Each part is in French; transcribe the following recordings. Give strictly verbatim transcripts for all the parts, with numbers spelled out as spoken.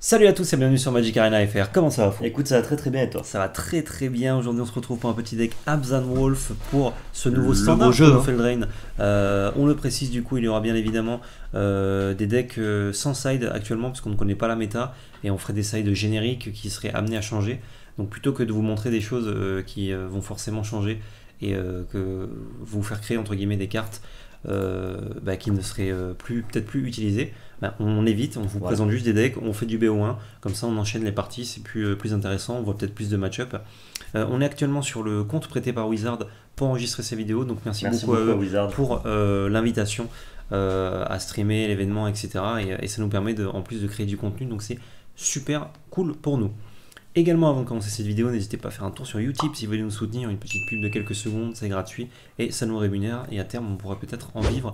Salut à tous et bienvenue sur Magic Arena F R. Comment ça va, Fou? Écoute, ça va très très bien et toi? Ça va très très bien. Aujourd'hui, on se retrouve pour un petit deck Abzan Wolf pour ce nouveau Le standard beau jeu, de hein. Feldrain. Euh, on le précise, du coup, il y aura bien évidemment euh, des decks euh, sans side actuellement parce qu'on ne connaît pas la méta et on ferait des sides génériques qui seraient amenés à changer. Donc, plutôt que de vous montrer des choses euh, qui euh, vont forcément changer et euh, que vous faire créer entre guillemets des cartes euh, bah, qui ne seraient euh, plus peut-être plus utilisées. Ben, on évite, on vous Voilà. présente juste des decks, on fait du B O un, comme ça on enchaîne les parties, c'est plus, euh, plus intéressant, on voit peut-être plus de match-up. Euh, on est actuellement sur le compte prêté par Wizard pour enregistrer ces vidéos, donc merci, Merci beaucoup, beaucoup à à eux Wizard. pour euh, l'invitation euh, à streamer l'événement, et cetera. Et, et ça nous permet de, en plus de créer du contenu, donc c'est super cool pour nous. Également, avant de commencer cette vidéo, n'hésitez pas à faire un tour sur Utip si vous voulez nous soutenir, une petite pub de quelques secondes, c'est gratuit et ça nous rémunère et à terme on pourra peut-être en vivre.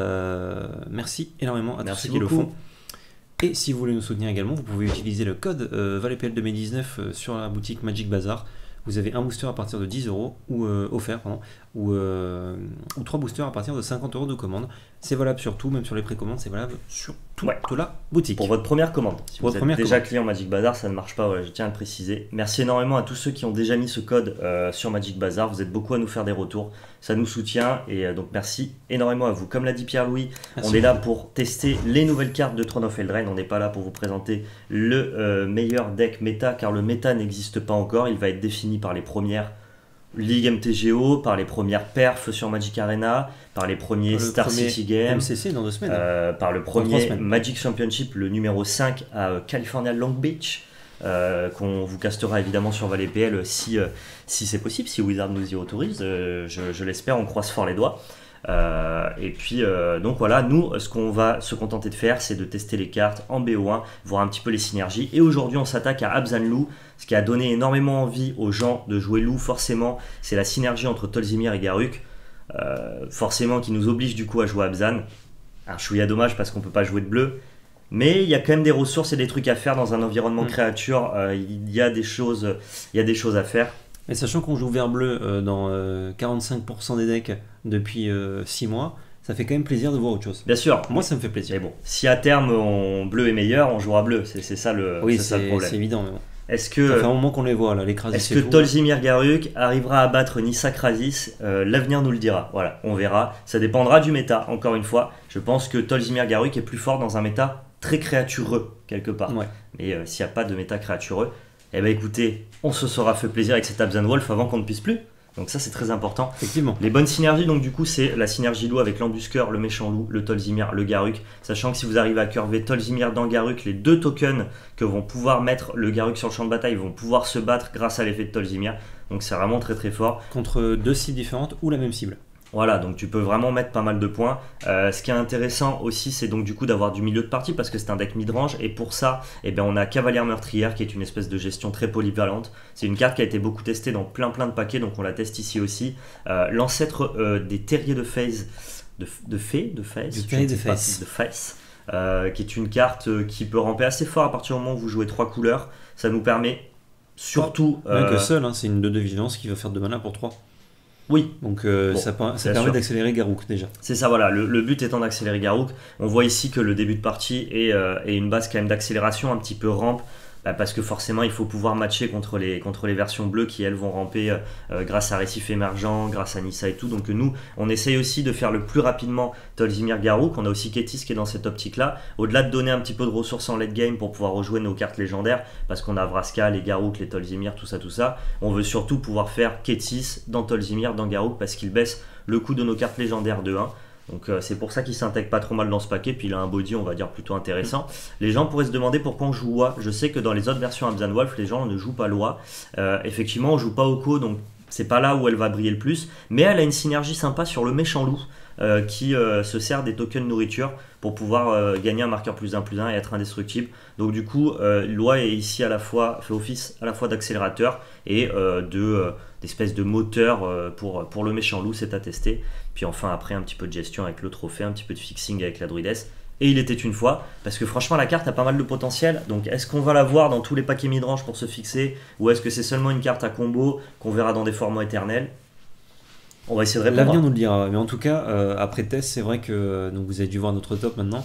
Euh, merci énormément à Merci tous ceux qui beaucoup. le font. Et si vous voulez nous soutenir également, vous pouvez utiliser le code euh, ValetPL deux mille dix-neuf euh, sur la boutique Magic Bazar. Vous avez un booster à partir de dix euros ou euh, offert, pardon, ou, euh, ou trois boosters à partir de cinquante euros de commande. C'est valable sur tout, même sur les précommandes, c'est valable sur toute Ouais. la boutique. Pour votre première commande. Si Pour vous votre êtes première déjà commande. client Magic Bazar, ça ne marche pas, voilà, je tiens à le préciser. Merci énormément à tous ceux qui ont déjà mis ce code euh, sur Magic Bazar. Vous êtes beaucoup à nous faire des retours. Ça nous soutient et euh, donc merci énormément à vous. Comme l'a dit Pierre-Louis, Merci on est là beaucoup. pour tester les nouvelles cartes de Throne of Eldraine. On n'est pas là pour vous présenter le euh, meilleur deck méta car le méta n'existe pas encore. Il va être défini par les premières Ligue M T G O, par les premières perfs sur Magic Arena, par les premiers Le Star premier City Games. M C C dans deux semaines. Euh, par le trois premier semaines. Magic Championship, le numéro cinq à euh, California Long Beach, euh, qu'on vous castera évidemment sur ValetPL si, euh, si c'est possible, si Wizard nous y autorise, euh, je, je l'espère, on croise fort les doigts. Euh, et puis euh, donc voilà, nous ce qu'on va se contenter de faire, c'est de tester les cartes en B O un, voir un petit peu les synergies. Et aujourd'hui on s'attaque à Abzan Lou. Ce qui a donné énormément envie aux gens de jouer Lou, forcément, c'est la synergie entre Tolzimir et Garruk. Euh, forcément qui nous oblige du coup à jouer Abzan. Un chouïa dommage parce qu'on peut pas jouer de bleu. Mais il y a quand même des ressources et des trucs à faire dans un environnement Mm. créature. Euh, il y a des choses, il y a des choses à faire. Et sachant qu'on joue vert bleu euh, dans euh, quarante-cinq pour cent des decks depuis six mois, ça fait quand même plaisir de voir autre chose. Bien sûr. Moi, ça me fait plaisir. Mais bon, si à terme on bleu est meilleur, on jouera bleu. C'est c'est ça le, Oui, c'est ça le c'est problème. c'est évident. Mais bon. Est-ce Ça fait un que moment qu'on les voit là, l'écraser. Est-ce c'est que tout. Tolzimir Garruk arrivera à battre Nissa Krasis? Euh, L'avenir nous le dira. Voilà, on verra. Ça dépendra du méta, encore une fois. Je pense que Tolzimir Garruk est plus fort dans un méta très créatureux, quelque part. Ouais. Mais euh, s'il n'y a pas de méta créatureux, eh ben écoutez, on se sera fait plaisir avec cet Abzan Wolf avant qu'on ne puisse plus. Donc ça, c'est très important. Effectivement. Les bonnes synergies, donc du coup, c'est la synergie loup avec l'embusqueur, le méchant loup, le Tolzimir, le Garruk. Sachant que si vous arrivez à curver Tolzimir dans Garruk, les deux tokens que vont pouvoir mettre le Garruk sur le champ de bataille vont pouvoir se battre grâce à l'effet de Tolzimir. Donc c'est vraiment très très fort. Contre deux cibles différentes ou la même cible. Voilà, donc tu peux vraiment mettre pas mal de points. Euh, ce qui est intéressant aussi, c'est donc du coup d'avoir du milieu de partie parce que c'est un deck midrange. Et pour ça, eh bien, on a Cavalière Meurtrière qui est une espèce de gestion très polyvalente. C'est une carte qui a été beaucoup testée dans plein plein de paquets, donc on la teste ici aussi. Euh, L'ancêtre euh, des Terriers de Phase, de, de Fée, de Phase, Du je Terrier ne de sais pas, Phase. de Phase, euh, qui est une carte euh, qui peut ramper assez fort à partir du moment où vous jouez trois couleurs. Ça nous permet surtout... Rien euh, que seul, hein, c'est une deux de vigilance qui va faire deux mana pour trois. Oui, Donc euh, Bon, ça, pa- ça bien permet sûr. d'accélérer Garruk déjà. c'est ça, voilà. Le, le but étant d'accélérer Garruk. On voit ici que le début de partie est, euh, est une base quand même d'accélération, un petit peu rampe, bah, parce que forcément il faut pouvoir matcher contre les, contre les versions bleues qui elles vont ramper euh, euh, grâce à Récif Émergent, grâce à Nissa et tout. Donc euh, nous, on essaye aussi de faire le plus rapidement Tolzimir Garruk. On a aussi Kétis qui est dans cette optique-là. Au-delà de donner un petit peu de ressources en late game pour pouvoir rejouer nos cartes légendaires, parce qu'on a Vraska, les Garruk, les Tolzimir, tout ça, tout ça, on veut surtout pouvoir faire Kétis dans Tolzimir, dans Garruk, parce qu'il baisse le coût de nos cartes légendaires de un. Donc euh, c'est pour ça qu'il s'intègre pas trop mal dans ce paquet, puis il a un body on va dire plutôt intéressant. Les gens pourraient se demander pourquoi on joue Loi. Je sais que dans les autres versions Abzan Wolf, les gens ne jouent pas Loi. Euh, effectivement on joue pas Oko, donc c'est pas là où elle va briller le plus, mais elle a une synergie sympa sur le méchant loup euh, qui euh, se sert des tokens nourriture pour pouvoir euh, gagner un marqueur plus un plus un et être indestructible. Donc du coup euh, Loi est ici à la fois, fait office à la fois d'accélérateur et euh, de euh, d'espèce de moteur euh, pour, pour le méchant loup, c'est à tester. Puis enfin après un petit peu de gestion avec le trophée, un petit peu de fixing avec la druidesse. Et il était une fois, parce que franchement la carte a pas mal de potentiel, donc est-ce qu'on va la voir dans tous les paquets midrange pour se fixer, ou est-ce que c'est seulement une carte à combo qu'on verra dans des formats éternels? On va essayer de répondre. L'avenir nous le dira. Mais en tout cas, euh, après test, c'est vrai que donc vous avez dû voir notre top maintenant.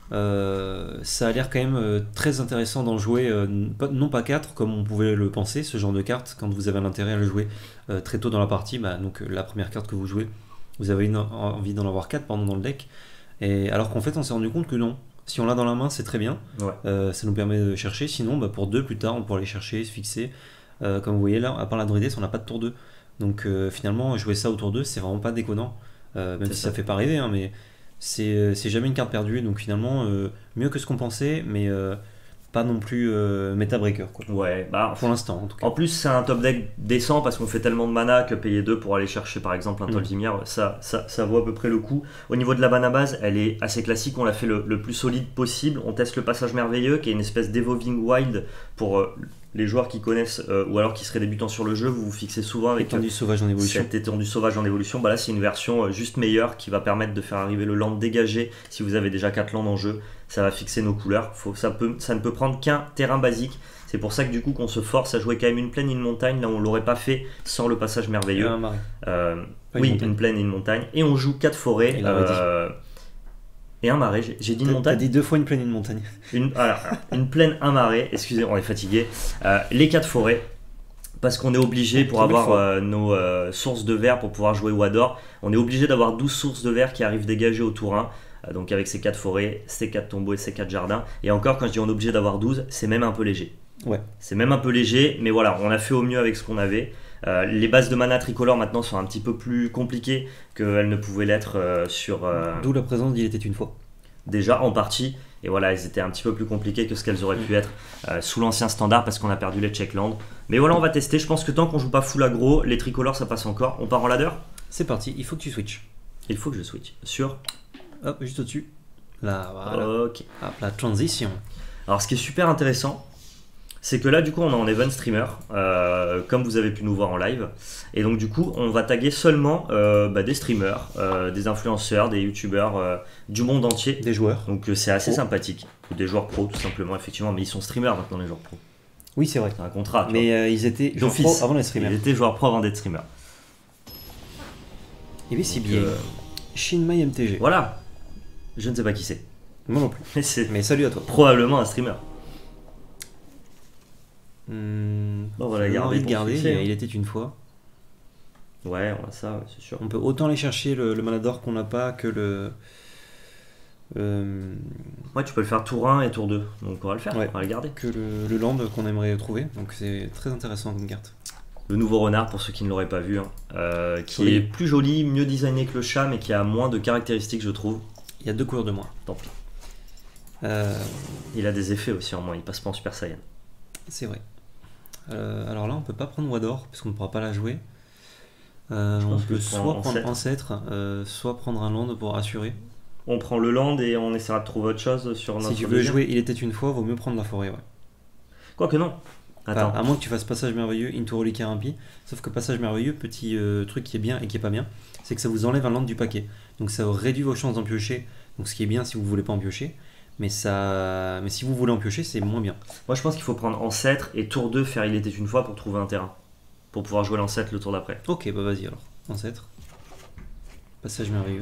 Euh, ça a l'air quand même euh, très intéressant d'en jouer, euh, pas- non pas quatre comme on pouvait le penser, ce genre de carte, quand vous avez l'intérêt à le jouer euh, très tôt dans la partie, bah, donc euh, la première carte que vous jouez, vous avez une, envie d'en avoir quatre pendant dans le deck, et alors qu'en fait on s'est rendu compte que non, si on l'a dans la main c'est très bien, Ouais. euh, ça nous permet de chercher, sinon bah, pour deux plus tard on pourra aller chercher, se fixer, Euh, comme vous voyez là, à part la druidesse on n'a pas de tour deux, donc euh, finalement jouer ça au tour deux c'est vraiment pas déconnant, euh, même C'est si ça. ça fait pas rêver, hein, mais c'est c'est jamais une carte perdue, donc finalement euh, mieux que ce qu'on pensait, mais euh, pas non plus euh, méta breaker quoi. Ouais, bah, Pour l'instant en tout cas. en plus, c'est un top deck décent parce qu'on fait tellement de mana que payer deux pour aller chercher par exemple un Mm. Tol'Vimir, ça, ça, ça vaut à peu près le coup. Au niveau de la mana base, elle est assez classique, on l'a fait le, le plus solide possible. On teste le passage merveilleux qui est une espèce d'Evolving Wild pour euh, les joueurs qui connaissent euh, ou alors qui seraient débutants sur le jeu. Vous vous fixez souvent avec Étendue sauvage en évolution. cette étendue sauvage en évolution. Bah là, c'est une version euh, juste meilleure qui va permettre de faire arriver le land dégagé. Si vous avez déjà quatre lands en jeu, ça va fixer nos couleurs. Faut, ça, peut, ça ne peut prendre qu'un terrain basique. C'est pour ça que du coup qu'on se force à jouer quand même une plaine et une montagne. Là on l'aurait pas fait sans le passage Et merveilleux. un marais. Euh, Pas une oui, montagne. une plaine et une montagne. Et on joue quatre forêts. Il l'avait euh, et un marais. J'ai j'ai dit une T'as- T'as montagne. dit deux fois une plaine et une montagne. Une, alors, une plaine, un marais. Excusez, on est fatigué. Euh, les quatre forêts. Parce qu'on est obligé pour Très belle avoir forêt. euh, nos euh, sources de verre pour pouvoir jouer Wador. On est obligé d'avoir douze sources de verre qui arrivent dégagées au tour un. Euh, donc avec ces quatre forêts, ces quatre tombeaux et ces quatre jardins. Et encore, quand je dis on est obligé d'avoir douze, c'est même un peu léger. Ouais. C'est même un peu léger, mais voilà, on a fait au mieux avec ce qu'on avait. Euh, les bases de mana tricolore maintenant sont un petit peu plus compliquées qu'elles ne pouvaient l'être euh, sur euh, D'où la présence d'Il était une fois. déjà en partie. Et voilà, elles étaient un petit peu plus compliquées que ce qu'elles auraient pu être euh, sous l'ancien standard parce qu'on a perdu les checklands. Mais voilà, on va tester. Je pense que tant qu'on joue pas full aggro, les tricolores ça passe encore. On part en ladder. C'est parti, il faut que tu switches. Il faut que je switch. Sur. Hop, juste au-dessus. Là, voilà. Ok. Hop, la transition. Alors ce qui est super intéressant, c'est que là du coup on est en event streamer, euh, comme vous avez pu nous voir en live, et donc du coup on va taguer seulement euh, bah, des streamers, euh, des influenceurs, des youtubeurs euh, du monde entier. Des joueurs. Donc euh, c'est assez Pro. sympathique. Ou des joueurs pro tout simplement, effectivement, mais ils sont streamers maintenant les joueurs pro. Oui, c'est vrai. C'est un contrat. tu Mais euh, ils étaient joueurs D'office. pro avant les vois. streamers. Ils étaient joueurs pro avant d'être streamers. Et oui, c'est Donc, bien. euh, Shinmai M T G. Voilà. Je ne sais pas qui c'est, Moi non plus. mais c'est Mais salut à toi. probablement un streamer. Hmm, Bon, voilà, j'ai garder envie de pour garder, switcher, il hein. il était une fois. Ouais, on a ça, ouais, c'est sûr. On peut autant aller chercher le, le mana d'or qu'on n'a pas que le. euh, Ouais, tu peux le faire tour un et tour deux. Donc on va le faire, Ouais. on va le garder. que le, le land qu'on aimerait trouver. Donc c'est très intéressant comme carte. Le nouveau renard, pour ceux qui ne l'auraient pas vu, hein, euh, qui Joli. est plus joli, mieux designé que le chat, mais qui a moins de caractéristiques, je trouve. Il y a deux couleurs de moins. Tant pis. Euh, Il a des effets aussi en moins, il passe pas en Super Saiyan. c'est vrai. Euh, alors là, on peut pas prendre Wador parce qu'on ne pourra pas la jouer. Euh, Je on pense peut que soit prendre prendre Ancêtre. Ancêtre, euh, soit prendre un land pour assurer. On prend le land et on essaiera de trouver autre chose sur notre Si tu veux deuxième. jouer Il était une fois, vaut mieux prendre la forêt. Ouais. Quoique non. Enfin, Attends. à moins que tu fasses Passage Merveilleux, Into Reliquaire Impie. Sauf que Passage Merveilleux, petit euh, truc qui est bien et qui est pas bien, c'est que ça vous enlève un land du paquet. Donc ça réduit vos chances d'en piocher. Donc ce qui est bien si vous voulez pas en piocher. Mais, ça... mais si vous voulez en piocher, c'est moins bien. Moi je pense qu'il faut prendre Ancêtre et tour deux faire Il était une fois pour trouver un terrain. Pour pouvoir jouer l'Ancêtre le tour d'après. Ok, bah vas-y alors. Ancêtre. Passage Merveilleux.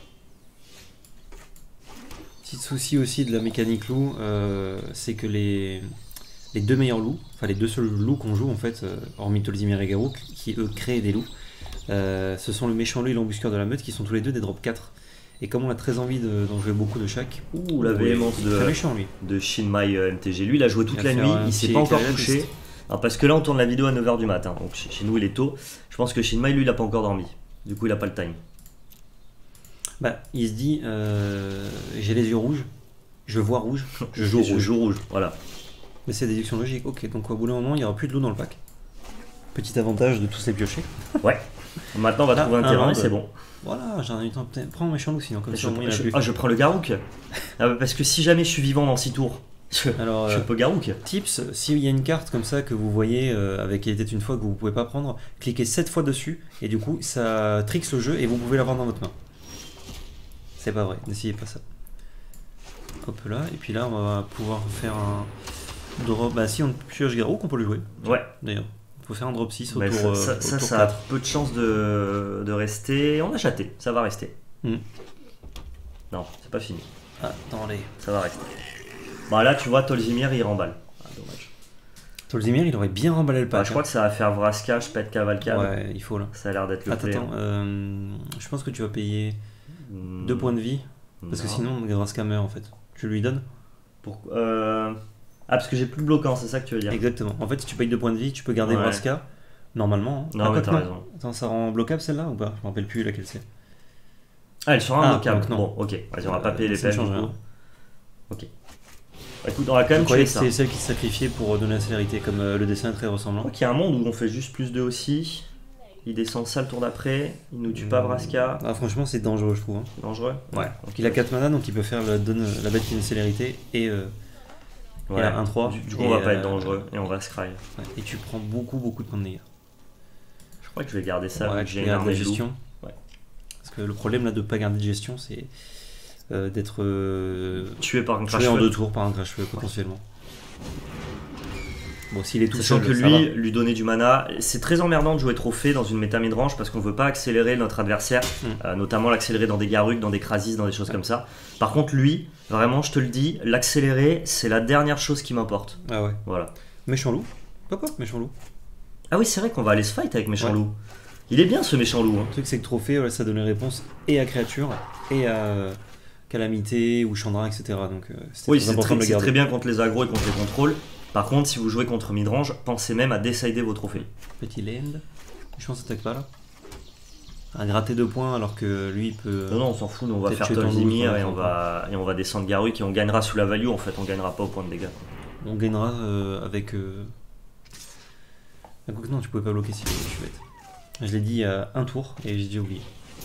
Petit souci aussi de la mécanique loup, euh, c'est que les, les deux meilleurs loups, enfin les deux seuls loups qu'on joue en fait, euh, hormis Tol'Zimir et Garruk, qui eux créent des loups, euh, ce sont le méchant loup et l'embusqueur de la meute qui sont tous les deux des drop quatre. Et comme on a très envie de- d'en jouer beaucoup de chaque, Ouh, la ouais, véhémence il est très de, méchant lui. de Shinmai euh, M T G. Lui il a joué toute Il la va nuit, faire un il s'est petit pas encore éclairage. couché. Alors, parce que là on tourne la vidéo à neuf heures du matin, donc chez, chez nous il est tôt. Je pense que Shinmai lui il a pas encore dormi. Du coup il a pas le time. Bah, il se dit, euh, j'ai les yeux rouges, je vois rouge, je joue Je rouge. joue rouge, voilà. Mais c'est déduction logique, ok, donc au bout d'un moment il n'y aura plus de loup dans le pack. Petit avantage de tous les piocher. Ouais. Maintenant on va Là, trouver un un terrain land. et c'est bon. Voilà, j'en ai eu le temps. Prends un méchant loup sinon, comme Je, ça au moins il y en a je- plus. ah, je prends le Garruk. Ah, bah, parce que si jamais je suis vivant dans six tours, je, Alors, je euh, peux Garruk. tips, s'il y a une carte comme ça que vous voyez euh, avec Il était une fois que vous pouvez pas prendre, cliquez sept fois dessus et du coup ça trixe le jeu et vous pouvez l'avoir dans votre main. C'est pas vrai, n'essayez pas ça. Hop là, et puis là on va pouvoir faire un drop. Bah si on pioche Garruk, on peut le jouer Ouais. d'ailleurs. On peut faire un drop six au Bah, tour, ça, euh, ça, au ça, tour ça a quatre. peu de chances de, de rester. On a chaté, ça va rester. Hmm. Non, c'est pas fini. Attendez. Ça va rester. Bah là, tu vois, Tolzimir, il remballe. Ah, dommage. Tolzimir, il aurait bien remballé le pack. Bah, je crois que ça va faire Vraska, je pète Cavalcade. Ouais, il faut là. Ça a l'air d'être le Attends, play. attends, euh, je pense que tu vas payer deux Hmm. points de vie. Parce que Non. sinon, Vraska meurt en fait. Tu lui donnes. Pour- euh, Ah, parce que j'ai plus de bloquant, c'est ça que tu veux dire? Exactement. En fait, si tu payes deux points de vie, tu peux garder Ouais. Vraska. Normalement. hein. Non, Ah, mais quoi t'as que raison. Attends, ça rend bloquable celle-là ou pas? Je me rappelle plus laquelle c'est. Ah, elle sera Ah, imbloquable. donc non. Bon, ok. Vas-y, on va pas Euh, payer les ça ne pelles du change coup. rien. Ok. Bah, écoute, on va quand Je même croyais tuer que ça. c'était celle qui se sacrifiait pour donner la célérité, comme euh, le dessin est très Je ressemblant. crois qu'il y a un monde où on fait juste plus deux aussi. Il descend ça le tour d'après. Il nous tue pas Vraska. Ah, franchement, c'est dangereux, je trouve. hein. C'est dangereux. Ouais. Ok. Il a quatre mana, donc il peut faire le, donne la bête qui a une célérité et, euh, Ouais. et un trois. Du, du coup, Et, on va pas euh, être dangereux et on va scry. ouais. Et tu prends beaucoup, beaucoup de points de dégâts. Je crois que je vais garder ça. Ouais, vu que tu j'ai une gardes armée la de loups. gestion. Ouais. Parce que le problème là de pas garder de gestion, c'est euh, d'être euh, Tué par un tué crash en feu. deux tours par un crash feu potentiellement. Bon, s'il est tout Sachant seul, que ça lui, va. lui donner du mana, c'est très emmerdant de jouer trophée dans une méta midrange parce qu'on veut pas accélérer notre adversaire, Mm. euh, notamment l'accélérer dans des Garruk, dans des Krasis, dans des choses Ouais. comme ça. Par contre, lui, vraiment, je te le dis, l'accélérer, c'est la dernière chose qui m'importe. Ah ouais. Voilà. Méchant loup. Pop pop, méchant loup. Ah oui, c'est vrai qu'on va aller se fight avec méchant Ouais. loup. Il est bien ce méchant loup. Hein. Le truc c'est que trophée, ouais, ça donne les réponses et à créature et à euh, calamité ou Chandra, et cetera. Donc euh, c'était Oui, très c'est important très, de le c'est garder. très bien contre les agros et contre les contrôles. Par contre, si vous jouez contre midrange, pensez même à décider vos trophées. Petit land. Je pense que ça attaque pas là. Un gratter deux points alors que lui il peut. Non, non, on s'en fout, nous on va Peut-être faire tuer ton loup, Tolzimir ça et va on faire va, et on va descendre Garruk et on gagnera sous la value. En fait, on gagnera pas au point de dégâts. On gagnera euh, avec. Euh... Ah, quoique non, tu pouvais pas bloquer si je suis bête. Je l'ai dit il y a un tour et j'ai déjà oublié.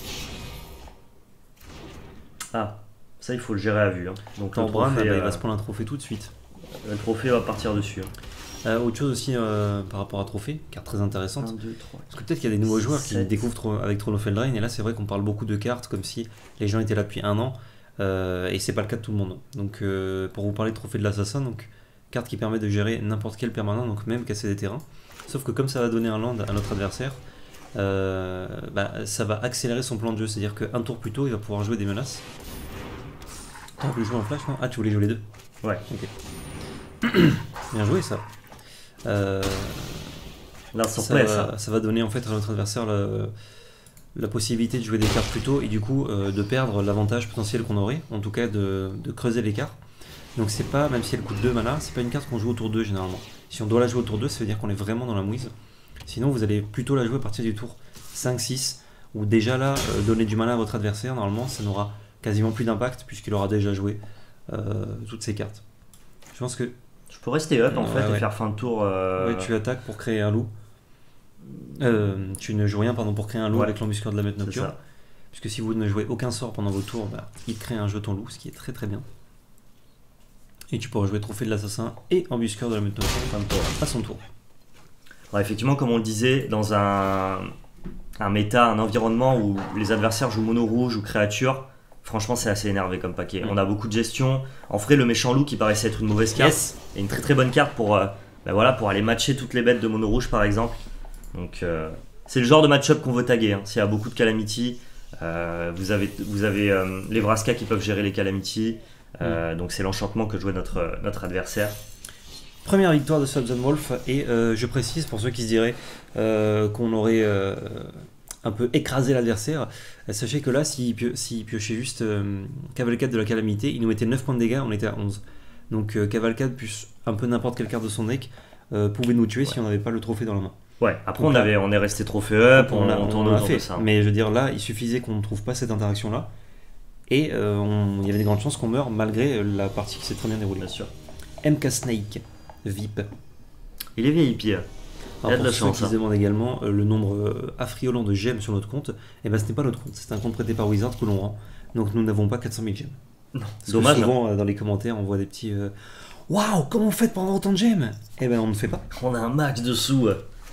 Ah, ça il faut le gérer à vue. Hein. Donc le Torbran, trophée, bah, il euh, va se prendre un trophée tout de suite. le trophée va partir dessus. Hein. Euh, autre chose aussi euh, par rapport à trophée, carte très intéressante. un, deux, trois. Parce que peut-être qu'il y a des nouveaux joueurs qui sept. découvrent Tro- avec Throne of Eldraine, et là c'est vrai qu'on parle beaucoup de cartes comme si les gens étaient là depuis un an, euh, et c'est pas le cas de tout le monde. Donc euh, pour vous parler de Trophée de l'Assassin, donc carte qui permet de gérer n'importe quel permanent, donc même casser des terrains. Sauf que comme ça va donner un land à notre adversaire, euh, bah, ça va accélérer son plan de jeu, c'est-à-dire qu'un tour plus tôt il va pouvoir jouer des menaces. T'as voulu jouer en flash, non? Ah, tu voulais jouer les deux? Ouais. Ok. Bien joué ça. Euh, Là, ça, surprise, va, ça. ça va donner en fait à notre adversaire la, la possibilité de jouer des cartes plus tôt et du coup euh, de perdre l'avantage potentiel qu'on aurait, en tout cas de, de creuser l'écart. Donc c'est pas, même si elle coûte deux mana, c'est pas une carte qu'on joue au tour deux généralement. Si on doit la jouer au tour deux, ça veut dire qu'on est vraiment dans la mouise. Sinon vous allez plutôt la jouer à partir du tour cinq six, où déjà là, euh, donner du mana à votre adversaire, normalement ça n'aura quasiment plus d'impact puisqu'il aura déjà joué euh, toutes ces cartes. Je pense que Je peux rester up en Ouais, fait ouais. et faire fin de tour. euh, ouais, tu attaques pour créer un loup. Euh, tu ne joues rien pardon, pour créer un loup Ouais. avec l'embuscure de la meute C'est nocturne. ça. Puisque si vous ne jouez aucun sort pendant vos tours, bah, il crée un jeton loup, ce qui est très très bien. Et tu pourras jouer trophée de l'assassin et embuscure de la meute nocturne Fin de tour. à son tour. Alors, effectivement, comme on le disait, dans un, un méta, un environnement où les adversaires jouent mono rouge ou créature, franchement, c'est assez énervé comme paquet. Mm. On a beaucoup de gestion. En vrai, le méchant loup qui paraissait être une mauvaise carte Yes. est une très très bonne carte pour, euh, bah voilà, pour aller matcher toutes les bêtes de mono rouge par exemple. Donc, euh, c'est le genre de match-up qu'on veut taguer. Hein. S'il y a beaucoup de calamity, euh, vous avez, vous avez euh, les Vraska qui peuvent gérer les calamity. Euh, Donc, c'est l'enchantement que jouait notre, notre adversaire. Première victoire de Subzone Wolf, et euh, je précise pour ceux qui se diraient euh, qu'on aurait euh, un peu écrasé l'adversaire, euh, sachez que là, s'il pio s'il piochait juste euh, Cavalcade de la calamité, il nous mettait neuf points de dégâts, on était à onze. Donc euh, Cavalcade plus un peu n'importe quelle carte de son deck euh, pouvait nous tuer si on n'avait pas le trophée dans la main. Ouais, après, Donc on, là- avait, on est resté trophée up, on, l'a- on tourne l'a autour fait, de ça. mais je veux dire là, il suffisait qu'on ne trouve pas cette interaction-là, et euh, on- il y avait des grandes chances qu'on meure malgré la partie qui s'est très bien déroulée. Bien sûr. M K Snake, V I P. Il est V I P. Il y a Alors de pour la ceux chance, qui hein. se demandent également euh, le nombre euh, affriolant de gemmes sur notre compte, et ben ce n'est pas notre compte, c'est un compte prêté par Wizard que l'on rend. Donc nous n'avons pas quatre cent mille gemmes. Non, Parce que dommage. souvent euh, dans les commentaires on voit des petits euh, waouh, comment vous faites pour avoir autant de gemmes? Eh ben on ne fait pas. On a un max de sous.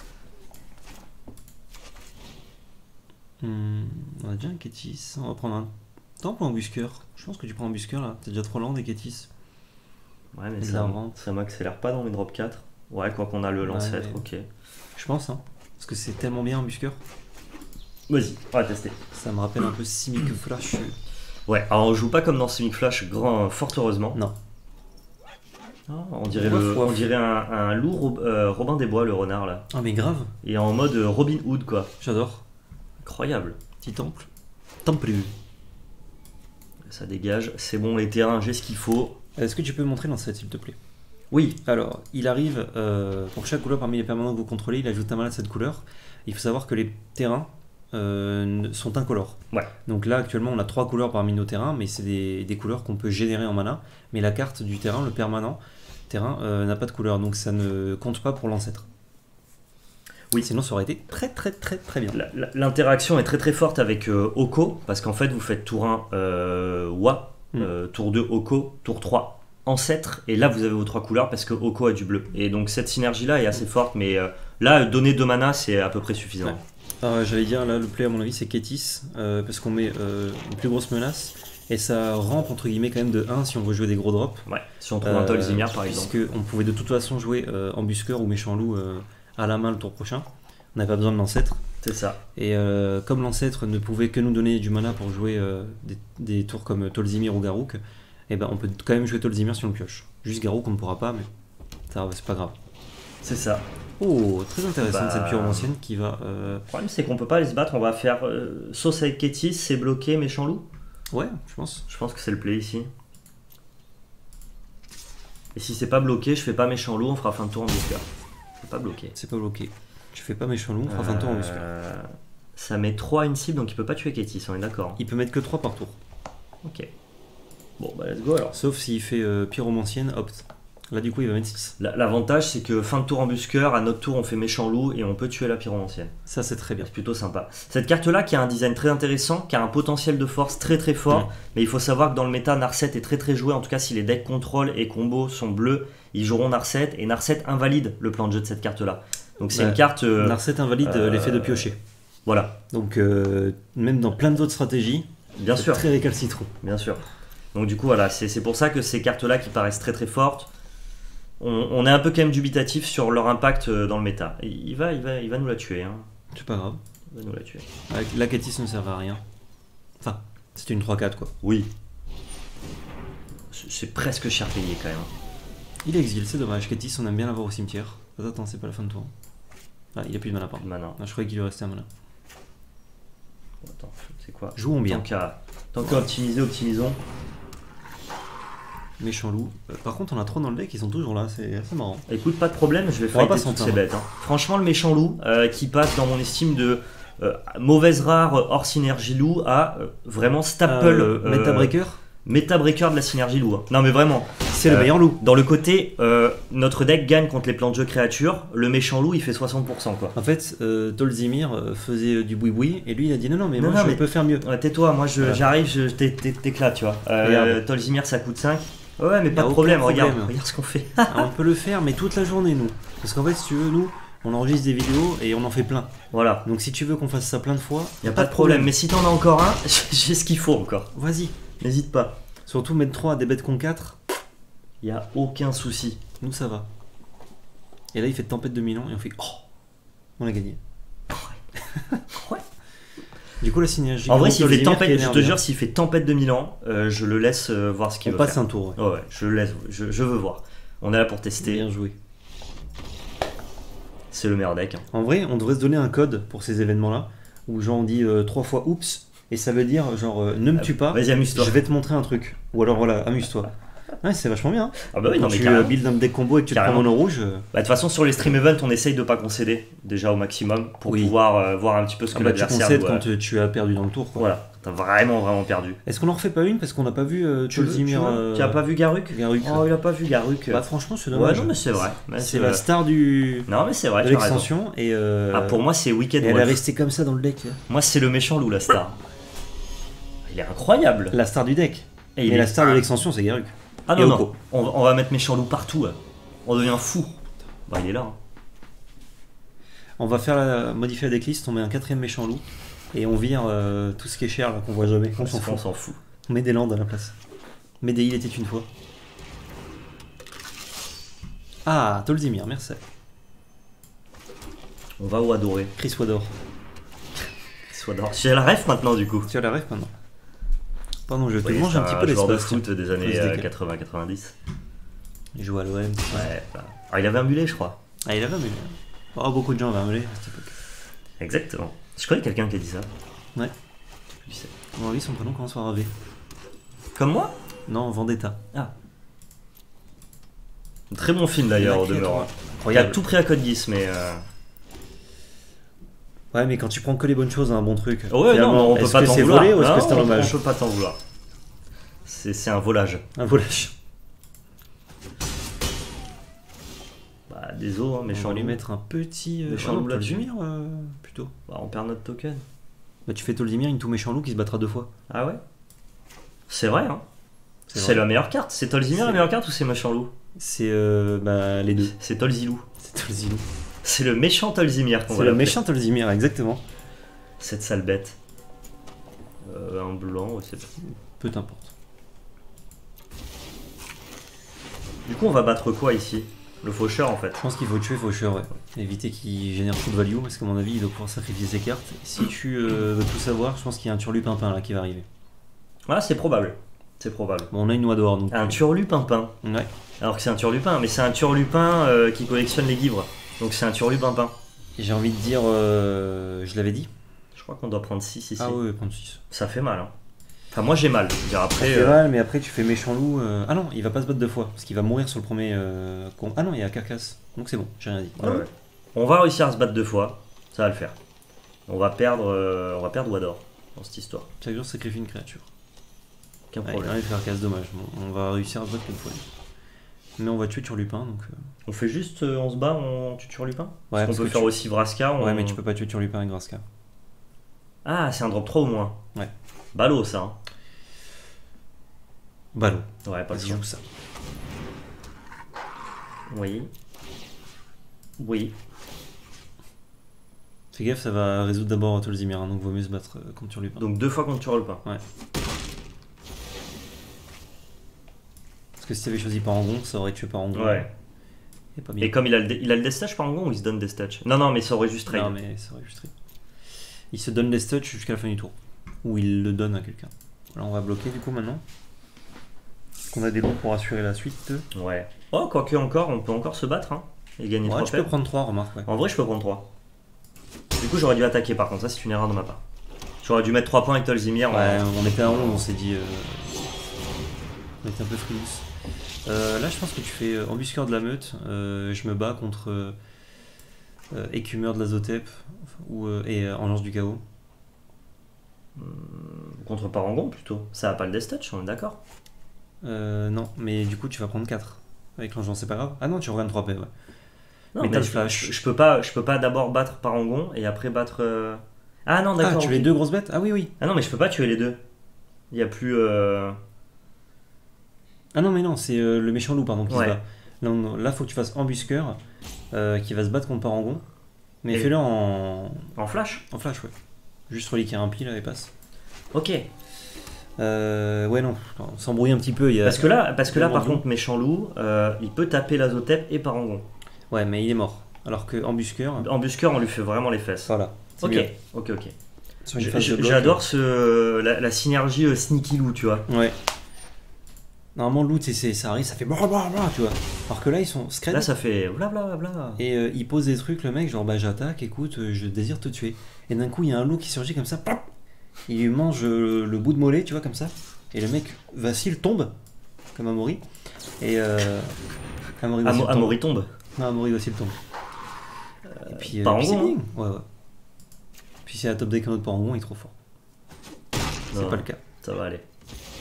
Hmm, on a déjà un Kétis, on va prendre un temps pour embusqueur. Je pense que tu prends embusqueur là, t'as déjà trop lent des Kétis. Ouais, mais Il ça, invente. ça m'accélère pas dans mes drop quatre. Ouais, quoi qu'on a le l'ancêtre, mais- ok. Je pense, hein, parce que c'est tellement bien embusqueur. Vas-y, on va tester. Ça me rappelle un peu Simic Flash. Ouais, alors on joue pas comme dans Sonic Flash, grand, fort heureusement. Non. Oh, on dirait, Ouf, le, ouf. on dirait un, un loup Rob- euh, Robin des Bois, le renard là. Ah mais grave, Et en mode euh, Robin Hood quoi. j'adore. Incroyable. Petit temple. Temple. Ça dégage, c'est bon les terrains, j'ai ce qu'il faut. Est-ce que tu peux me montrer l'ancêtre s'il te plaît? Oui, Alors, il arrive, euh, pour chaque couleur parmi les permanents que vous contrôlez, il ajoute un mana de cette couleur. Il faut savoir que les terrains euh, sont incolores. Ouais. Donc là, actuellement, on a trois couleurs parmi nos terrains, mais c'est des, des couleurs qu'on peut générer en mana. Mais la carte du terrain, le permanent terrain, euh, n'a pas de couleur, donc ça ne compte pas pour l'ancêtre. Oui. Sinon, ça aurait été très très très très bien. La- la- l'interaction est très très forte avec euh, Oko, parce qu'en fait vous faites tour un euh, Wa, Mm. euh, tour deux Oko, tour trois Ancêtre, et là vous avez vos trois couleurs parce que Oko a du bleu. Et donc cette synergie là est assez forte, mais euh, là donner deux mana c'est à peu près suffisant. Ouais. Alors, j'allais dire, là, le play, à mon avis, c'est Kétis, euh, parce qu'on met euh, une plus grosse menace, et ça rampe, entre guillemets, quand même de un si on veut jouer des gros drops. Ouais, si on trouve un Tolzimir par exemple. Puisque on pouvait de toute façon jouer euh, embusqueur ou méchant loup euh, à la main le tour prochain. On n'avait pas besoin de l'ancêtre. C'est ça. Et euh, comme l'ancêtre ne pouvait que nous donner du mana pour jouer euh, des, des tours comme Tolzimir ou Garruk, et ben on peut quand même jouer Tolzimir si on le pioche. Juste Garruk on ne pourra pas, mais ça c'est pas grave. C'est ça. Oh, très intéressant Bah, cette pure ancienne qui va. euh, Le problème c'est qu'on peut pas aller se battre, on va faire euh, sauce avec Kétis, c'est bloqué, méchant loup. Ouais, je pense. Je pense que c'est le play ici. Et si c'est pas bloqué, je fais pas méchant loup, on fera fin de tour en busqueur. C'est pas bloqué. C'est pas bloqué. Tu fais pas méchant loup, on fera fin de tour en busqueur. Euh, Ça met trois une cible, donc il peut pas tuer Kétis, on est d'accord. Il peut mettre que trois par tour. Ok. Bon, bah let's go alors. Sauf s'il fait euh, pyromancienne, opt. Là du coup il va mettre six. La- L'avantage, c'est que fin de tour en busqueur, à notre tour, on fait méchant loup et on peut tuer la pyromancienne. Ça c'est très bien. C'est plutôt sympa. Cette carte-là, qui a un design très intéressant, qui a un potentiel de force très très fort, Mm. mais il faut savoir que dans le méta, Narset est très très joué. En tout cas, si les decks contrôle et combo sont bleus, ils joueront Narset, et Narset invalide le plan de jeu de cette carte-là. Donc c'est Ouais. une carte. euh, Narset invalide euh, euh, l'effet de piocher. Voilà, Donc euh, même dans plein d'autres stratégies, bien c'est sûr. très récalcitrant. Bien sûr. Donc du coup voilà, c'est c'est pour ça que ces cartes-là qui paraissent très très fortes, on, on est un peu quand même dubitatif sur leur impact euh, dans le méta. Et il va, il va, il va nous la tuer. Hein. C'est pas grave. Il va nous la tuer. Avec la Kétis ne servait à rien. Enfin, c'était une trois quatre quoi. Oui. C'est c'est presque cher payé quand même. Il exile, c'est dommage. Kétis, on aime bien l'avoir au cimetière. Attends, attends, c'est pas la fin de tour. Ah, il a plus de mana, Pas de pardon. mana. Ah, je croyais qu'il lui restait un mana. Bon, attends, c'est quoi Jouons bien. Tant qu'à tant qu'à optimiser, optimisons. Méchant loup. Euh, par contre, on a trop dans le deck, ils sont toujours là, c'est assez marrant. Écoute, pas de problème, je vais On va pas fighter s'en toutes ces plaindre. bêtes. hein. Franchement, le méchant loup, euh, qui passe dans mon estime de euh, mauvaise rare hors synergie loup à euh, vraiment staple Euh, euh, Meta Breaker, méta breaker de la synergie loup. hein. Non mais vraiment, c'est le euh, meilleur loup. dans le côté, euh, notre deck gagne contre les plans de jeu créatures, le méchant loup il fait soixante pour cent quoi. En fait, euh, Tolzimir euh, faisait euh, du boui-boui et lui il a dit non, non, mais Non, moi non, je mais- peux faire mieux. Ouais, tais-toi, moi je- Voilà. j'arrive, je, t'é- t'é- t'éclate tu vois. Euh, Regarde. Tolzimir ça coûte cinq. Ouais mais Y pas a de aucun problème, regarde, problème. regarde ce qu'on fait. Ah, on peut le faire, mais toute la journée, nous. Parce qu'en fait, si tu veux, nous, on enregistre des vidéos et on en fait plein. Voilà, Donc si tu veux qu'on fasse ça plein de fois, y a pas de problème, mais si t'en as encore un, j'ai ce qu'il faut encore. vas-y. N'hésite pas. Surtout mettre trois à des bêtes con quatre, Y a aucun souci. nous ça va. Et là, il fait tempête de Milan et on fait oh, on a gagné. Ouais. Du coup, la synergie. En vrai, gros s'il fait Tolzimir qui tempête, je énerve te bien. jure, s'il fait tempête de Milan, euh, je le laisse euh, voir ce qu'il On veut passe faire. un tour. Ouais. Ouais, ouais, je le laisse, je, je veux voir. On est là pour tester. Bien joué. C'est le meilleur deck. hein. En vrai, on devrait se donner un code pour ces événements-là, où genre on dit euh, trois fois oups, et ça veut dire genre euh, ne me tue pas, Vas-y, amuse-toi. je vais te montrer un truc. Ou alors voilà, amuse-toi. Ouais, c'est vachement bien. Ah bah oui, Quand non mais tu carrément. euh, build un deck combo et que tu te prends Carrément. mono rouge, euh, Bah, de toute façon, sur les stream events, on essaye de pas concéder déjà au maximum pour Oui. pouvoir euh, voir un petit peu ce que ah bah, tu l'adversaire concèdes doit- quand euh, tu as perdu dans le tour. Quoi. Voilà, t'as vraiment vraiment perdu. Est-ce qu'on en refait pas une parce qu'on n'a pas vu euh, Tu veux- tu Tolzimir veux euh, Tu as pas vu Garruk Garruk Oh, il a pas vu Garuk. Bah franchement, c'est ouais, dommage. non mais c'est vrai. Mais C'est c'est la vrai. star du Non mais c'est vrai, de tu as raison. l'extension et euh, Ah, pour moi, c'est Wicked et elle est Wolf. restée comme ça dans le deck. là. Moi, c'est le méchant loup, la star. Il est incroyable. La star du deck. Et il Mais est- la star de l'extension, c'est Garuk. Ah et non, non, Oko. on, va- on va mettre méchant loup partout. là. On devient fou. Bah, il est là. hein. On va faire la, modifier la decklist, on met un quatrième méchant loup et on vire euh, tout ce qui est cher là qu'on voit jamais. On s'en On fout. s'en fout. On met des landes à la place. Mais des îles était une fois. Ah, Tolzimir, merci. On va au adoré. Chris Wador. Soit d'or. J'ai la ref maintenant du coup. Tu as la ref maintenant. Pardon, je te Oui, mange c'est un petit peu joueur de l'espace. foot des années Faut se euh, décaler. quatre-vingts quatre-vingt-dix. Il joue à l'O M. Ouais, bah. Ah, il avait un mulet, je crois. Ah, il avait un mulet. Oh, beaucoup de gens avaient un mulet à cette époque. Exactement. Je connais quelqu'un qui a dit ça. Ouais. Lui, c'est- À mon avis, son prénom commence par un V. Comme moi. Non, Vendetta. Très bon film d'ailleurs, au Lucky demeurant. à toi. Il a Incroyable. tout pris à Code Geass, mais. euh, Ouais, mais quand tu prends que les bonnes choses, un bon truc. Ouais, finalement, non, on peut est-ce pas que t'en c'est vouloir. volé ou est-ce que Non, c'est un on- hommage On peut pas t'en vouloir. C'est c'est un volage. Un volage. Bah, désolé, hein, On méchant va lui loup. mettre un petit. Euh, Méchant ah non, loup là-dessus. Tolzimir, euh, plutôt. Bah, on perd notre token. Bah, tu fais Tolzimir, une tout méchant loup qui se battra deux fois. Ah ouais. C'est vrai, hein. C'est C'est vrai. la meilleure carte. C'est Tolzimir la C'est- meilleure carte ou c'est méchant loup? C'est euh, bah, les deux. C'est Tolzilou. C'est Tolzilou. C'est le méchant Tolzimir qu'on C'est va le l'appeler. méchant Tolzimir, exactement. Cette sale bête. Euh, un blanc, ouais, c'est pas. Peu t'importe. Du coup, on va battre quoi ici? Le faucheur en fait. Je pense qu'il faut tuer Faucheur, ouais. Éviter qu'il génère trop de value, parce qu'à mon avis, il doit pouvoir sacrifier ses cartes. Et si tu euh, veux tout savoir, je pense qu'il y a un turlupimpin là qui va arriver. Ah, c'est probable. C'est probable. Bon, on a une noix dehors donc. Un turlupimpin. Ouais. Alors que c'est un turlupin, mais c'est un turlupin euh, qui collectionne les livres. Donc c'est un turlupimpin. J'ai envie de dire. euh, je l'avais dit. Je crois qu'on doit prendre six ici. Ah ouais, prendre six. Ça fait mal. Hein. Enfin, moi j'ai mal. Je veux dire, Ça après. fait euh, mal, mais après tu fais méchant loup. euh, Ah non, il va pas se battre deux fois, parce qu'il va mourir sur le premier. euh, con- Ah non, il y a carcasse. Donc c'est bon, j'ai rien dit. ouais, ouais. On va réussir à se battre deux fois. Ça va le faire. On va perdre, euh, on va perdre Wador dans cette histoire. Chaque jour sacrifie une créature. Aucun Ouais, il problème. arrive à faire casse, dommage. Bon, on va réussir à se battre une fois. Mais on va tuer Turlupin donc. euh, On fait juste, euh, on se bat, on tue turlupin. Ouais, On parce peut que faire tu- aussi Vraska. on- Ouais, mais tu peux pas tuer Turlupin avec Graska. Ah, c'est un drop trois au moins. Ouais. Ballot ça. Hein. Ballot. Ouais, pas le Vas-y, choix. joue ça. Oui. Oui. Fais gaffe, ça va résoudre d'abord Tolzimir, hein, donc vaut mieux se battre euh, contre Turlupin. Donc deux fois contre turlupin. Parce que si t'avais choisi Parangon, ça aurait tué Parangon. Ouais. Et pas bien. Et comme il a le, dé- il a le destage par ou il se donne des stats? Non, non, mais ça aurait juste trade. Non, mais ça aurait juste trade. Il se donne des studs jusqu'à la fin du tour. Ou il le donne à quelqu'un. Voilà, on va bloquer du coup maintenant. Est-ce qu'on a des loups pour assurer la suite? Ouais. Oh, quoique encore, on peut encore se battre hein, et gagner Ouais, trois tu peux paires. prendre trois, remarque. Ouais. En vrai, je peux prendre trois. Du coup, j'aurais dû attaquer par contre, ça c'est une erreur de ma part. J'aurais dû mettre trois points avec Tolzimir. Ouais, en- on était à onze, on s'est dit. euh, On était un peu frilous. Euh, là, je pense que tu fais euh, embusqueur de la meute. euh, je me bats contre euh, euh, écumeur de l'azotep ou, euh, et euh, enlance du chaos. Contre Parangon plutôt. Ça a pas le destage, on est d'accord. Euh, non, mais du coup, tu vas prendre quatre. Avec l'engeance, c'est pas grave. Ah non, tu reviens trois paix, ouais. Non, Mais t'as le je, flash. je- je peux pas, je peux pas d'abord battre Parangon et après battre. euh, Ah non, Ah, d'accord. tu ok. veux les deux grosses bêtes? Ah oui, oui. Ah non, mais je peux pas tuer les deux. Il y a plus. euh, Ah non, mais non, c'est euh, le méchant loup, pardon, qui Ouais. se bat. Là, on- là, faut que tu fasses embusqueur, euh, qui va se battre contre Parangon. Mais Et- fais-le en... En flash. en flash, ouais. Juste reliquer un pile et passe. Ok. Euh, ouais, non, on s'embrouille un petit peu. Il y a... Parce que là, parce que là, par Tellement contre, méchant loup, euh, il peut taper l'azotep et Parangon. Ouais, mais il est mort. Alors que embusqueur, Embusqueur, on lui fait vraiment les fesses. voilà. c'est Ok, mieux. ok, ok. Sur une J- phase de j- bloc, J'adore ce la, la synergie euh, sneaky loup, tu vois. euh, Ouais. Normalement, le loot, c'est- c'est- ça arrive, ça fait blablabla, tu vois. Alors que là, ils sont scred. Là, ça fait blablabla. Et euh, il pose des trucs, le mec, genre bah j'attaque, écoute, euh, je désire te tuer. Et d'un coup, il y a un loup qui surgit comme ça, pop, il lui mange euh, le bout de mollet, tu vois, comme ça. Et le mec vacille, tombe, comme Amaury. Et euh, Amaury vacille Amo- tombe. Amaury tombe. Non, Amaury vacille tombe. Et puis, euh, Parangon, puis c'est hein. bien. Ouais, ouais. Puis c'est la top deck un autre Parangon, il est trop fort. C'est Non, pas le cas. Ça va aller.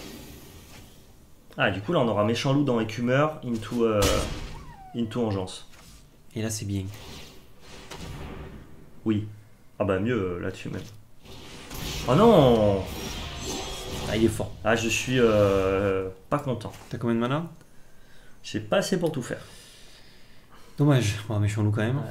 Ah, du coup, là, on aura méchant loup dans écumeur, into, euh, into engeance. Et là, c'est bien. Oui. Ah bah mieux euh, là-dessus même. Oh non. Ah, il est fort. Ah, je suis euh, pas content. T'as combien de mana? J'ai pas assez pour tout faire. Dommage. Bon, un méchant loup quand même. Ouais,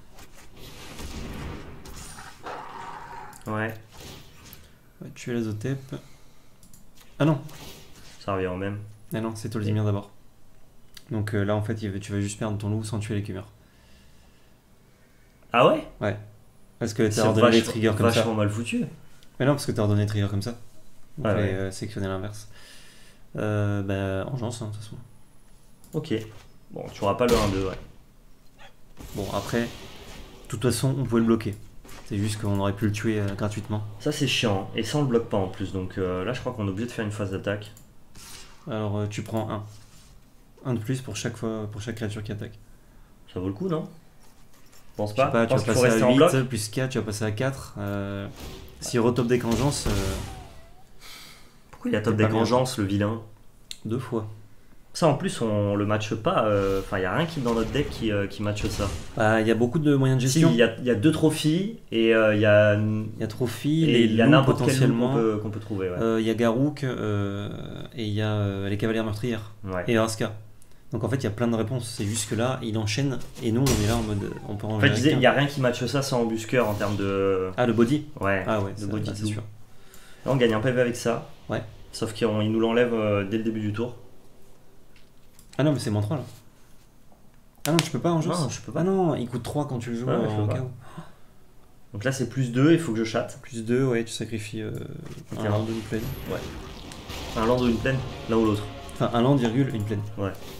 ouais, non. Ouais, Ouais, tuer l'azotep. Ah non. ça revient au même. Ah non, c'est Tolzimir d'abord. Donc euh, là, en fait, il va- tu vas juste perdre ton loup sans tuer l'écumeur. Ah ouais. Parce que C'est t'as ordonné les vachement- triggers comme ça. Vachement mal foutu. Mais non, parce que t'as ordonné les triggers comme ça. Vous Ah pouvez ouais. euh, sélectionner l'inverse. Euh, bah, Engeance, hein, de toute façon. Ok. Bon, tu auras pas le un deux, ouais. Bon, après, de toute façon, on pouvait le bloquer. C'est juste qu'on aurait pu le tuer euh, gratuitement. Ça c'est chiant, et ça on le bloque pas en plus, donc euh, là je crois qu'on est obligé de faire une phase d'attaque. Alors, euh, tu prends un. Un de plus pour chaque, fois, pour chaque créature qui attaque. Ça vaut le coup, non? Je pense Je sais pas. pas, Je tu pense vas qu'il faut passer rester à en bloc. huit, plus quatre, tu vas passer à quatre. Euh, si retop deck Engeance, euh, Pourquoi il a top C'est pas deck bien. Engeance, le vilain? deux fois. Ça en plus on le matche pas, euh, enfin il y a rien qui dans notre deck qui, euh, qui matche ça. Bah, il y a beaucoup de moyens de Si, gestion. il y a, il y a deux trophies et euh, il y a, Il y a Trophy, et les il y a loups n'importe quel loup potentiellement. qu'on peut, qu'on peut trouver. Ouais. Euh, Il y a Garruk euh, et il y a euh, les cavalières meurtrières Ouais. et Raska. Donc en fait, il y a plein de réponses. C'est juste que là, il enchaîne et nous, on est là en mode. On peut en En fait je gérer disais, qu'un. il y a rien qui matche ça sans embusqueur en termes de. Ah, le body. Ouais, Ah ouais, de ça, body bah, de c'est loup. sûr. Là on gagne un P V avec ça. Ouais. Sauf qu'il il nous l'enlève euh, dès le début du tour. Ah non, mais c'est mon trois là. Ah non, tu peux pas en jeu. Non, je peux pas. Ah non, il coûte trois quand tu le joues Ouais, je en peux pas. K O. Donc là c'est plus deux, il faut que je chatte. Plus deux, ouais, tu sacrifies euh, Ok. un land ou une plaine. Un land ou une plaine, l'un ou l'autre. Enfin, un land, virgule, une plaine.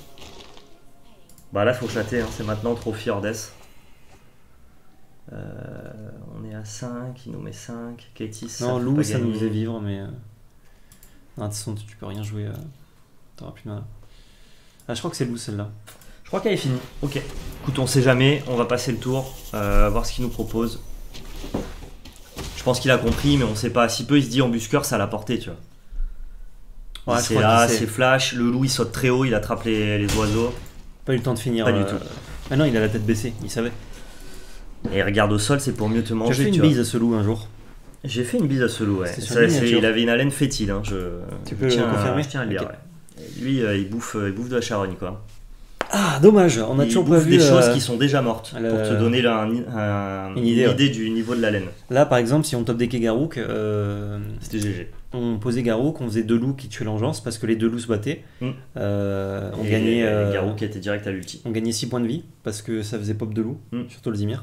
Bah là faut chatter, hein. C'est maintenant Trophy Hordes. Euh, on est à cinq, il nous met cinq. Katie, ça Non, peut loup, pas ça nous gagner. faisait vivre, mais. euh, Non, de toute façon, tu peux rien jouer. euh, T'auras plus de mana. Ah, je crois que c'est loup celle-là. Je crois qu'elle est finie. Ok. Écoute, on sait jamais, on va passer le tour, euh, voir ce qu'il nous propose. Je pense qu'il a compris, mais on sait pas. Si peu il se dit embusqueur, ça l'a porté, tu vois. Ouais, je c'est crois là, qu'il sait. c'est flash. Le loup il saute très haut, il attrape les, les oiseaux. Pas eu le temps de finir. Pas du euh, tout. Ah non, il a la tête baissée, il savait. Et il regarde au sol, c'est pour mieux te Tu as manger. fait une tu vois. bise à ce loup un jour. J'ai fait une bise à ce loup, ouais. C'était sur Ça, une c'est- miniature. il avait une haleine fétide, hein. Je, Tu je peux tiens, à- confirmer je tiens à le dire, Ok. ouais. Et lui, euh, il, bouffe, euh, il bouffe de la charogne, quoi. Ah, dommage, on a il toujours bouffe pas vu. des choses euh, qui sont déjà mortes, le- pour te donner là, un- un- Une idée, ouais. du niveau de la laine. Là, par exemple, si on top deckait Garruk, euh, C'était G G. on posait Garruk, on faisait deux loups qui tuaient l'engeance parce que les deux loups se battaient. Mm. Euh, on Et gagnait. euh, Garou qui était direct à l'ulti. On gagnait six points de vie parce que ça faisait pop de loup, Mm. surtout le Zimir.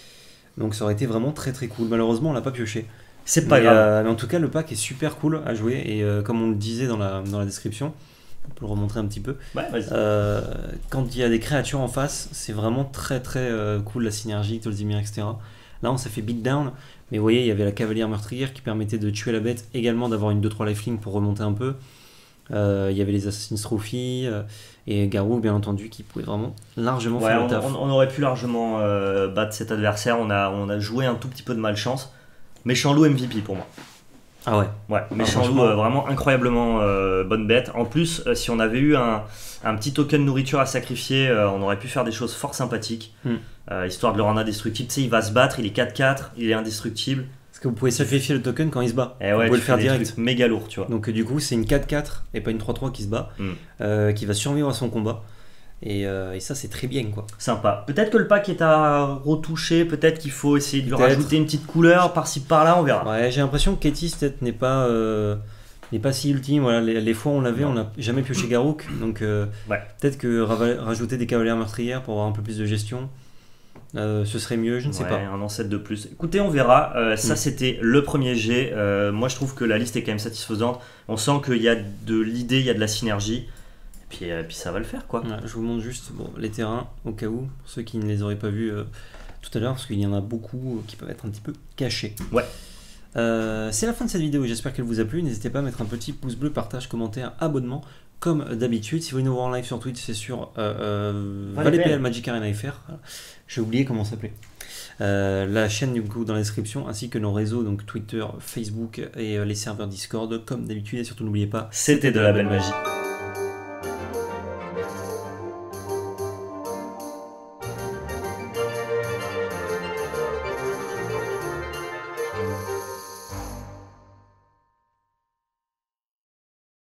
Donc ça aurait été vraiment très très cool. Malheureusement, on l'a pas pioché. C'est pas mais, grave. euh, mais en tout cas, le pack est super cool à jouer. Et euh, comme on le disait dans la, dans la description, on peut le remontrer un petit peu. Ouais, vas-y. Euh, quand il y a des créatures en face, c'est vraiment très très euh, cool la synergie, Tolzimir, et cetera. Là, on s'est fait beatdown. Mais vous voyez, il y avait la cavalière meurtrière qui permettait de tuer la bête, également d'avoir une deux trois lifelink pour remonter un peu. Euh, il y avait les Assassin's Trophy euh, et Garou, bien entendu, qui pouvait vraiment largement Ouais, faire on, le taf. on- on aurait pu largement euh, battre cet adversaire. On a, on a joué un tout petit peu de malchance. Méchant loup M V P pour moi. Ah ouais. Ouais, méchant loup, franchement. euh, vraiment incroyablement euh, bonne bête. En plus, euh, si on avait eu un, un petit token nourriture à sacrifier, euh, on aurait pu faire des choses fort sympathiques. Hmm. Euh, histoire de le rendre indestructible. Tu sais, il va se battre, il est quatre quatre, il est indestructible. Parce que vous pouvez sacrifier le token quand il se bat. Et vous ouais, pouvez tu le faire fais des direct. trucs méga lourd, tu vois. Donc euh, du coup, c'est une quatre quatre et pas une trois trois qui se bat, Hmm. euh, qui va survivre à son combat. Et, euh, et ça, c'est très bien, quoi. Sympa. Peut-être que le pack est à retoucher, peut-être qu'il faut essayer de lui Peut-être. rajouter une petite couleur par-ci par-là, on verra. Ouais, j'ai l'impression que Katie, peut-être, n'est pas, euh, n'est pas si ultime. Voilà, les, les fois où on l'avait, Non. on n'a jamais pioché Garruk. Donc euh, Ouais. peut-être que rava- rajouter des cavalières meurtrières pour avoir un peu plus de gestion, euh, ce serait mieux, je ne sais Ouais, pas. un ancêtre de plus. Écoutez, on verra. Euh, ça, Mm. c'était le premier jet. Euh, moi, je trouve que la liste est quand même satisfaisante. On sent qu'il y a de l'idée, il y a de la synergie. Et puis, euh, puis ça va le faire, quoi. Ouais, je vous montre juste bon, les terrains, au cas où, pour ceux qui ne les auraient pas vus euh, tout à l'heure, parce qu'il y en a beaucoup euh, qui peuvent être un petit peu cachés. Ouais. Euh, c'est la fin de cette vidéo, j'espère qu'elle vous a plu. N'hésitez pas à mettre un petit pouce bleu, partage, commentaire, abonnement, comme d'habitude. Si vous voulez nous voir en live sur Twitch, c'est sur euh, euh, Valais ValetPL P L. Magic Arena F R. Voilà. J'ai oublié comment ça s'appelait. Euh, la chaîne du coup dans la description, ainsi que nos réseaux, donc Twitter, Facebook et euh, les serveurs Discord, comme d'habitude. Et surtout n'oubliez pas, C'était de la belle magie.